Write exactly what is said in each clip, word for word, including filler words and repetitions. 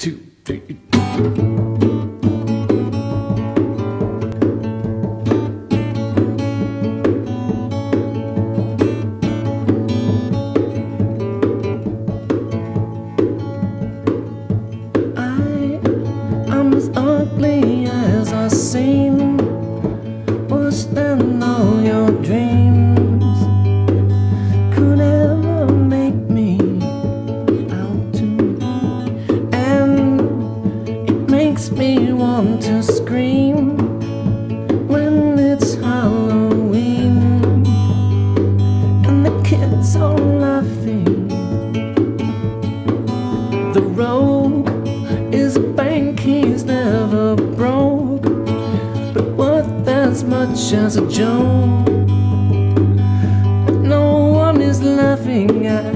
two, three. I'm as ugly as I seem, worse than all your dreams could ever make me out to. And it makes me want to scream when it's Halloween and the kids are laughing. The rogue is a bank he's never broke, but worth as much as a joke that no one is laughing at.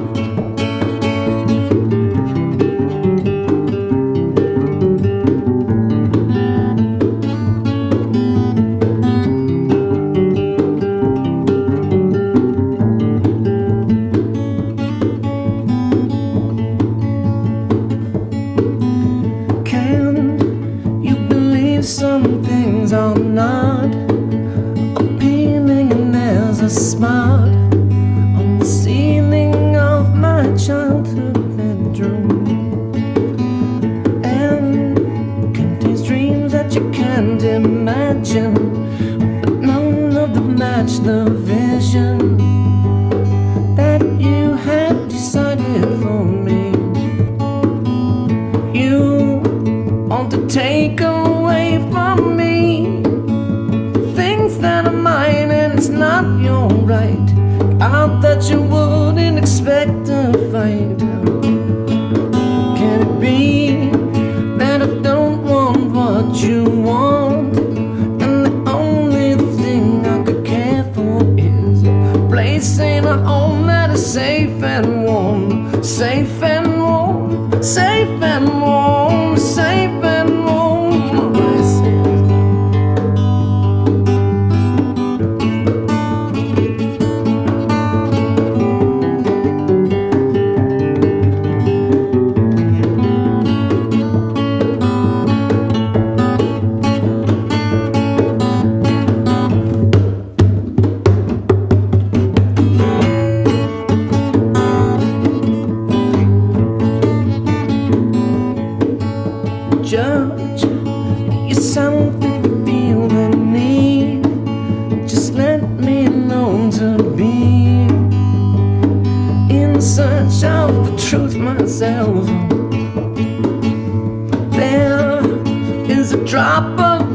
Some things are not appealing, and there's a spot on the ceiling of my childhood bedroom, and contains dreams that you can't imagine, but none of them match the vision that you had decided for me. You want to take away from me things that are mine, and it's not your right. Out that you wouldn't expect to fight. Can it be that I don't want what you want, and the only thing I could care for is a place in a home that is safe and warm, safe and warm, safe and warm, safe and warm. Judge yourself if you feel the need. Just let me know to be in search of the truth myself. There is a drop of